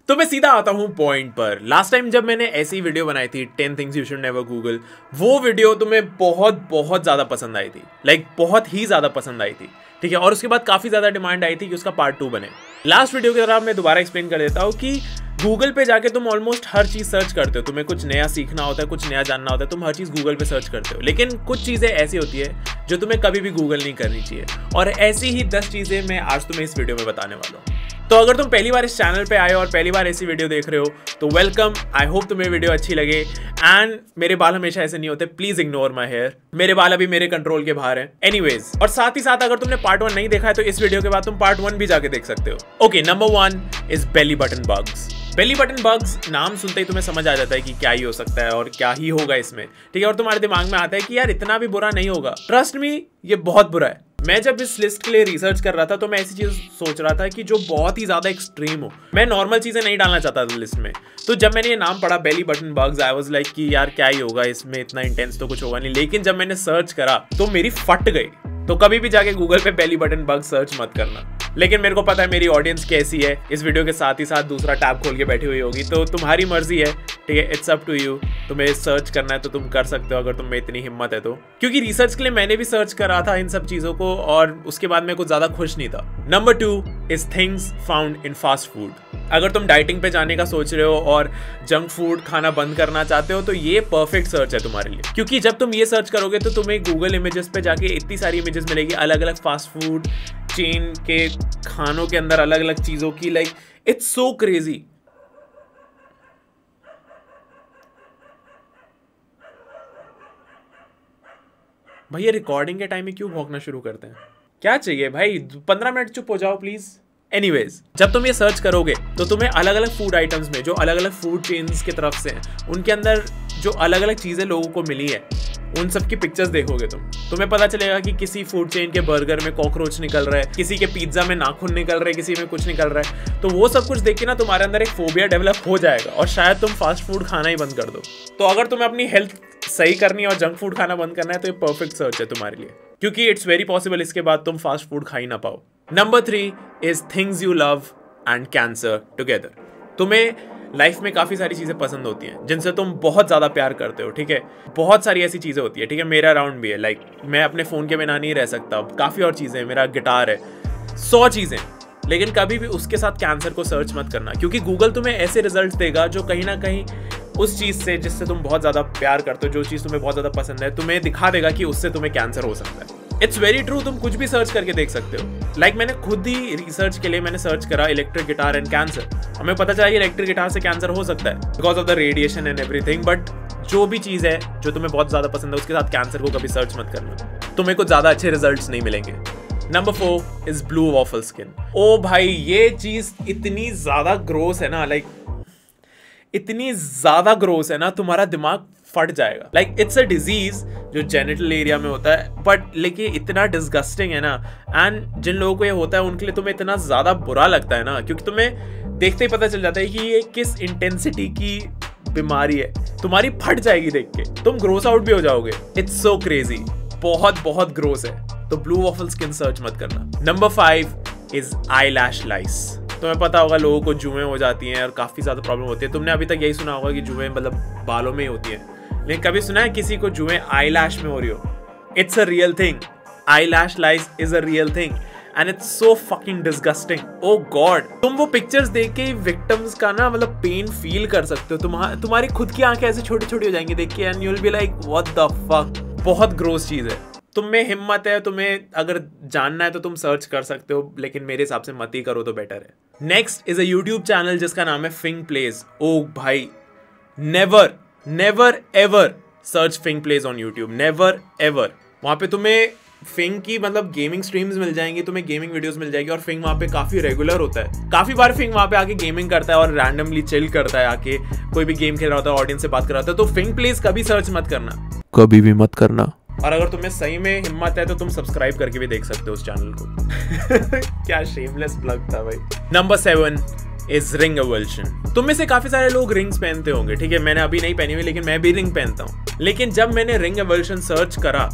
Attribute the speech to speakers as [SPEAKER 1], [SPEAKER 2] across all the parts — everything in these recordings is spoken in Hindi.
[SPEAKER 1] तो मैं सीधा आता हूँ पॉइंट पर। लास्ट टाइम जब मैंने ऐसी वीडियो बनाई थी 10 things you should never Google, वो वीडियो तुम्हें बहुत ज़्यादा पसंद आई थी, बहुत ही ज़्यादा पसंद आई थी, ठीक है। और उसके बाद काफ़ी ज़्यादा डिमांड आई थी कि उसका पार्ट 2 बने। लास्ट वीडियो की तरह मैं दोबारा एक्सप्लेन कर देता हूँ कि गूगल पे जाके तुम ऑलमोस्ट हर चीज़ सर्च करते हो, तुम्हें कुछ नया सीखना होता है, कुछ नया जानना होता है, तुम हर चीज़ गूगल पे सर्च करते हो। लेकिन कुछ चीज़ें ऐसी होती है जो तुम्हें कभी भी गूगल नहीं करनी चाहिए, और ऐसी ही 10 चीज़ें मैं आज तुम्हें इस वीडियो में बताने वाला हूँ। तो अगर तुम पहली बार इस चैनल पे आए और पहली बार ऐसी वीडियो देख रहे हो तो वेलकम। आई होप तुम्हें वीडियो अच्छी लगे। एंड मेरे बाल हमेशा ऐसे नहीं होते, प्लीज इग्नोर माई हेयर, मेरे बाल अभी मेरे कंट्रोल के बाहर हैं। एनीवेज, और साथ ही साथ अगर तुमने पार्ट 1 नहीं देखा है तो इस वीडियो के बाद तुम पार्ट 1 भी जाके देख सकते हो। Okay, number 1 is belly button bugs. Belly button bugs नाम सुनते ही तुम्हें समझ आ जाता है कि क्या ही हो सकता है और क्या ही होगा इसमें, ठीक है। और तुम्हारे दिमाग में आता है कि यार इतना भी बुरा नहीं होगा। ट्रस्ट मी, ये बहुत बुरा है। मैं जब इस लिस्ट के लिए रिसर्च कर रहा था तो मैं ऐसी चीज सोच रहा था कि जो बहुत ही ज्यादा एक्सट्रीम हो। मैं नॉर्मल चीजें नहीं डालना चाहता था लिस्ट में। तो जब मैंने ये नाम पढ़ा belly button bugs, I was like कि यार क्या ही होगा इसमें, इतना इंटेंस तो कुछ होगा नहीं। लेकिन जब मैंने सर्च करा तो मेरी फट गई। तो कभी भी जाके गूगल पे बेली बटन बग सर्च मत करना। लेकिन मेरे को पता है मेरी ऑडियंस कैसी है, इस वीडियो के साथ ही साथ दूसरा टैब खोल के बैठी हुई होगी, तो तुम्हारी मर्जी है, ठीक है। इट्स अप टू यू, तुम्हें सर्च करना है तो तुम कर सकते हो अगर तुम में इतनी हिम्मत है तो। क्योंकि रिसर्च के लिए मैंने भी सर्च करा था इन सब चीजों को और उसके बाद मैं कुछ ज्यादा खुश नहीं था। Number 2 is things found in fast food. अगर तुम डाइटिंग पे जाने का सोच रहे हो और जंक फूड खाना बंद करना चाहते हो तो ये परफेक्ट सर्च है तुम्हारे लिए। क्योंकि जब तुम ये सर्च करोगे तो तुम्हें गूगल इमेजेस पे जाके इतनी सारी इमेजेस मिलेगी अलग अलग फास्ट फूड चेन के खानों के अंदर अलग अलग चीजों की। It's so crazy. भैया रिकॉर्डिंग के टाइम में क्यों भौंकना शुरू करते हैं? क्या चाहिए भाई, 15 मिनट चुप हो जाओ प्लीज। एनीवेज, जब तुम ये सर्च करोगे तो तुम्हें अलग अलग फूड आइटम्स में जो अलग अलग फूड चेन्स की तरफ से हैं उनके अंदर जो अलग अलग चीज़ें लोगों को मिली है उन सब की पिक्चर्स देखोगे तुम्हें पता चलेगा कि किसी फूड चेन के बर्गर में कॉकरोच निकल रहा है, किसी के पिज्जा में नाखून निकल रहे हैं, किसी में कुछ निकल रहा है। तो वो सब कुछ देख के ना तुम्हारे अंदर एक फोबिया डेवलप हो जाएगा और शायद तुम फास्ट फूड खाना ही बंद कर दो। तो अगर तुम्हें अपनी हेल्थ सही करनी है और जंक फूड खाना बंद करना है तो ये परफेक्ट सर्च है तुम्हारे लिए, क्योंकि इट्स वेरी पॉसिबल इसके बाद तुम फास्ट फूड खा ही ना पाओ। Number 3 is things you love and cancer together. तुम्हें लाइफ में काफ़ी सारी चीज़ें पसंद होती हैं जिनसे तुम बहुत ज़्यादा प्यार करते हो, ठीक है। बहुत सारी ऐसी चीज़ें होती है, ठीक है। मेरा अराउंड भी है, मैं अपने फ़ोन के बिना नहीं रह सकता। काफ़ी और चीज़ें, मेरा गिटार है, 100 चीज़ें। लेकिन कभी भी उसके साथ कैंसर को सर्च मत करना, क्योंकि गूगल तुम्हें ऐसे रिजल्ट देगा जो कहीं ना कहीं उस चीज़ से जिससे तुम बहुत ज़्यादा प्यार करते हो, जो चीज़ तुम्हें बहुत ज़्यादा पसंद है, तुम्हें दिखा देगा कि उससे तुम्हें कैंसर हो सकता है। इट्स वेरी ट्रू, तुम कुछ भी सर्च करके देख सकते हो। मैंने खुद ही रिसर्च के लिए मैंने सर्च करा इलेक्ट्रिक गिटार एंड कैंसर। हमें पता चला कि इलेक्ट्रिक गिटार से कैंसर हो सकता है because of the radiation and everything. But जो भी चीज़ है जो तुम्हें बहुत ज़्यादा पसंद है उसके साथ कैंसर को कभी सर्च मत करना, तुम्हें कुछ ज़्यादा अच्छे रिजल्ट्स नहीं मिलेंगे। Number 4 is blue waffle skin. ओ भाई, ये चीज़ इतनी ज़्यादा ग्रोस है ना, इतनी ज़्यादा ग्रोस है ना, तुम्हारा दिमाग फट जाएगा। इट्स अ डिजीज जो जेनिटल एरिया में होता है, बट लेकिन इतना डिस्गस्टिंग है ना। एंड जिन लोगों को ये होता है उनके लिए तुम्हें इतना ज़्यादा बुरा लगता है ना, क्योंकि तुम्हें देखते ही पता चल जाता है कि ये किस इंटेंसिटी की बीमारी है। तुम्हारी फट जाएगी देख के, तुम ग्रोस आउट भी हो जाओगे। इट्स सो क्रेजी, बहुत ग्रोस है। तो ब्लू वॉफल स्किन सर्च मत करना। Number 5 is eyelash lice. तुम्हें पता होगा लोगों को जुएं हो जाती हैं और काफ़ी ज़्यादा प्रॉब्लम होती है। तुमने अभी तक यही सुना होगा कि जुएं बालों में ही होती है, लेकिन कभी सुना है किसी को जुएं आई लैश में हो रही हो? It's a real thing. Eyelash lice is a real thing and it's so fucking disgusting. Oh God, तुम वो पिक्चर्स देख के विक्टिम्स का ना पेन फील कर सकते हो। तुम्हारी खुद की आंखें ऐसे छोटी छोटी हो जाएंगी देख के and you will be like what the fuck. बहुत ग्रोस चीज़ है। तुम में हिम्मत है, तुम्हें अगर जानना है तो तुम सर्च कर सकते हो, लेकिन मेरे हिसाब से मत ही करो तो बेटर है। Next is a YouTube channel जिसका नाम है फिंग प्लेज। ओ भाई, never ever search fing plays on YouTube, never ever. वहाँ पे तुम्हें फिंग की गेमिंग स्ट्रीम्स मिल जाएंगी, तुम्हें गेमिंग वीडियोस मिल जाएगी और फिंग वहाँ पे काफ़ी रेगुलर होता है। काफ़ी बार फिंग वहाँ पे आके गेमिंग करता है और रैंडमली चिल करता है, आके कोई भी गेम खेल रहा होता है, ऑडियंस से बात कर रहा होता है। तो फिंग प्लेज कभी सर्च मत करना, कभी भी मत करना। और अगर तुम्हें सही में हिम्मत है तो तुम सब्सक्राइब करके भी देख सकते हो उस चैनल को। क्या शेमलेस प्लग था भाई। Number 7 is ring evolution. तुम में से काफी सारे लोग रिंग्स पहनते होंगे, ठीक है। मैंने अभी नहीं पहनी हुई, लेकिन मैं भी रिंग पहनता हूँ। लेकिन जब मैंने रिंग एवल्यूशन सर्च करा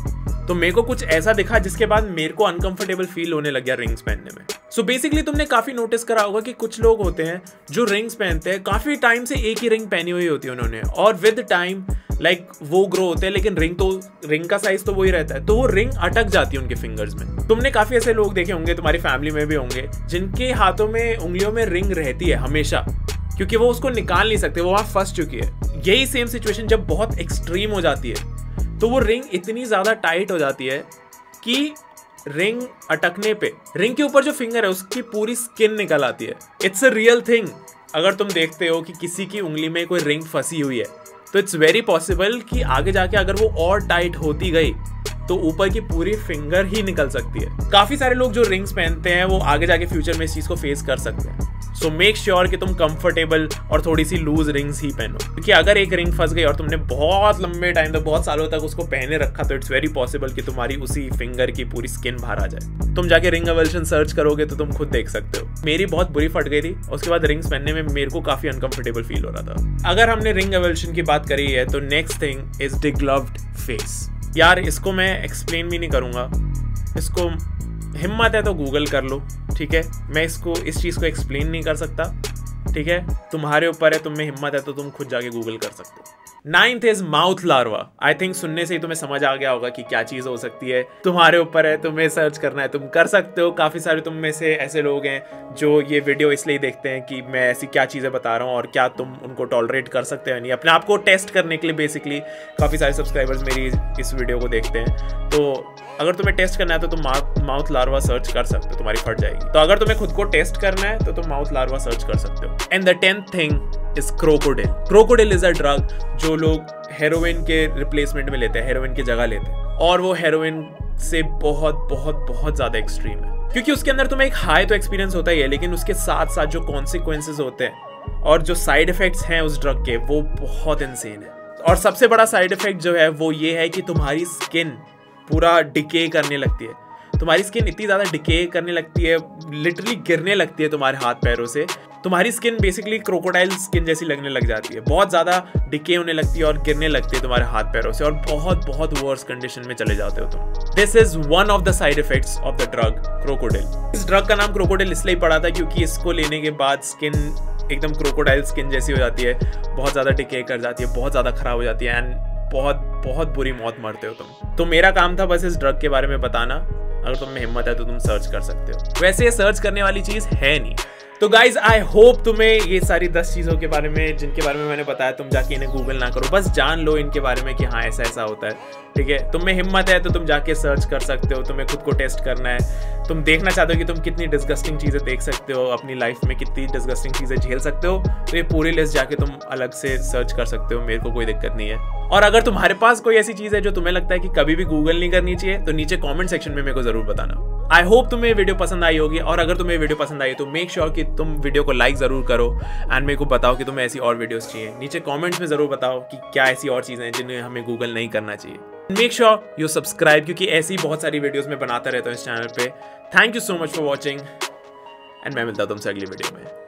[SPEAKER 1] तो मेरे को कुछ ऐसा दिखा जिसके बाद मेरे को अनकंफर्टेबल फील होने लग गया रिंग्स पहनने में। सो बेसिकली तुमने काफी नोटिस करा होगा कि कुछ लोग होते हैं जो रिंग्स पहनते हैं, काफी टाइम से एक ही रिंग पहनी हुई होती है उन्होंने, और विद टाइम लाइक वो ग्रो होते हैं, लेकिन रिंग का साइज तो वही रहता है, तो वो रिंग अटक जाती है उनके फिंगर्स में। तुमने काफी ऐसे लोग देखे होंगे, तुम्हारी फैमिली में भी होंगे, जिनके हाथों में उंगलियों में रिंग रहती है हमेशा, क्योंकि वो उसको निकाल नहीं सकते, वो वहां फंस चुकी है। यही सेम सिचुएशन जब बहुत एक्सट्रीम हो जाती है तो वो रिंग इतनी ज्यादा टाइट हो जाती है कि रिंग अटकने पे रिंग के ऊपर जो फिंगर है उसकी पूरी स्किन निकल आती है। It's a real thing. अगर तुम देखते हो कि किसी की उंगली में कोई रिंग फंसी हुई है तो इट्स वेरी पॉसिबल कि आगे जाके अगर वो और टाइट होती गई तो ऊपर की पूरी फिंगर ही निकल सकती है। काफी सारे लोग जो रिंग्स पहनते हैं वो आगे जाके फ्यूचर में इस चीज को फेस कर सकते हैं। सो मेक श्योर कि तुम कंफर्टेबल और थोड़ी सी लूज रिंग्स ही पहनो, क्योंकि अगर एक रिंग फंस गई और तुमने बहुत लंबे टाइम तक, बहुत सालों तक उसको पहने रखा, तो इट्स वेरी पॉसिबल कि तुम्हारी उसी फिंगर की पूरी स्किन बाहर आ जाए। तुम जाके रिंग एवल्यूशन सर्च करोगे तो तुम खुद देख सकते हो। मेरी बहुत बुरी फट गई थी, उसके बाद रिंग्स पहनने में मेरे को काफी अनकंफर्टेबल फील हो रहा था। अगर हमने रिंग एवल्यूशन की बात करी है तो next thing is degloved face. यार इसको मैं एक्सप्लेन भी नहीं करूंगा, इसको हिम्मत है तो गूगल कर लो, ठीक है। मैं इस चीज़ को एक्सप्लेन नहीं कर सकता, ठीक है। तुम्हारे ऊपर है, तुम में हिम्मत है तो तुम खुद जाके गूगल कर सकते हो। 9th is mouth larvae. I think सुनने से ही तुम्हें समझ आ गया होगा कि क्या चीज़ हो सकती है। तुम्हारे ऊपर है, तुम्हें सर्च करना है, तुम कर सकते हो। काफ़ी सारे तुम में से ऐसे लोग हैं जो ये वीडियो इसलिए देखते हैं कि मैं ऐसी क्या चीज़ें बता रहा हूँ और क्या तुम उनको टॉलरेट कर सकते हो नहीं, अपने आप को टेस्ट करने के लिए। बेसिकली काफ़ी सारे सब्सक्राइबर्स मेरी इस वीडियो को देखते हैं, तो अगर तुम्हें टेस्ट करना है तो तुम माउथ लार्वा सर्च कर सकते हो, तुम्हारी फट जाएगी। तो अगर तुम्हें खुद को टेस्ट करना है तो तुम माउथ लार्वा सर्च कर सकते हो। And the 10th thing is krokodil. Krokodil is a drug जो लोग हेरोइन के रिप्लेसमेंट में लेते हैं, हेरोइन की जगह लेते हैं, और वो हेरोइन से बहुत बहुत बहुत ज्यादा एक्सट्रीम है, क्योंकि उसके अंदर तुम्हें एक हाई तो एक्सपीरियंस होता ही है, लेकिन उसके साथ साथ जो कॉन्सिक्वेंसेज होते हैं और जो साइड इफेक्ट्स हैं उस ड्रग के, वो बहुत इनसेन है। और सबसे बड़ा साइड इफेक्ट जो है वो ये है कि तुम्हारी स्किन पूरा डिके करने लगती है। तुम्हारी स्किन इतनी ज़्यादा डिके करने लगती है, लिटरली गिरने लगती है तुम्हारे हाथ पैरों से। तुम्हारी स्किन बेसिकली क्रोकोडाइल स्किन जैसी लगने लग जाती है, बहुत ज़्यादा डिके होने लगती है और गिरने लगती है तुम्हारे हाथ पैरों से, और बहुत बहुत वर्स कंडीशन में चले जाते हो तुम। This is one of the side effects of the drug krokodil. इस ड्रग का नाम क्रोकोडिल इसलिए पड़ा था क्योंकि इसको लेने के बाद स्किन एकदम क्रोकोडाइल स्किन जैसी हो जाती है, बहुत ज़्यादा डिके कर जाती है, बहुत ज़्यादा खराब हो जाती है, एंड बहुत बहुत बुरी मौत मरते हो तुम। तो मेरा काम था बस इस ड्रग के बारे में बताना। अगर तुम्हें हिम्मत है तो तुम सर्च कर सकते हो। वैसे ये सर्च करने वाली चीज़ है नहीं। तो गाइज आई होप तुम्हें ये सारी 10 चीज़ों के बारे में, जिनके बारे में मैंने बताया, तुम जाके इन्हें गूगल ना करो, बस जान लो इनके बारे में कि हाँ ऐसा ऐसा होता है, ठीक है। तुम में हिम्मत है तो तुम जाके सर्च कर सकते हो, तुम्हें खुद को टेस्ट करना है, तुम देखना चाहते हो कि तुम कितनी डिस्गस्टिंग चीज़ें देख सकते हो अपनी लाइफ में, कितनी डिस्गस्टिंग चीज़ें झेल सकते हो, तो ये पूरी लिस्ट जाके तुम अलग से सर्च कर सकते हो, मेरे को कोई दिक्कत नहीं है। और अगर तुम्हारे पास कोई ऐसी चीज़ है जो तुम्हें लगता है कि कभी भी गूगल नहीं करनी चाहिए, तो नीचे कॉमेंट सेक्शन में मेरे को जरूर बताना। आई होप तुम्हें ये वीडियो पसंद आई होगी, और अगर तुम्हें वीडियो पसंद आई तो मेक श्योर कि तुम वीडियो को लाइक जरूर करो, एंड मेरे को बताओ कि तुम्हें ऐसी और वीडियोस चाहिए। नीचे कमेंट्स में जरूर बताओ कि क्या ऐसी और चीज़ें हैं जिन्हें हमें गूगल नहीं करना चाहिए। मेक श्योर यू सब्सक्राइब, क्योंकि ऐसी बहुत सारी वीडियोस में बनाता रहता हूँ इस चैनल पे। Thank you so much for watching, and मैं मिलता हूँ तुमसे अगली वीडियो में।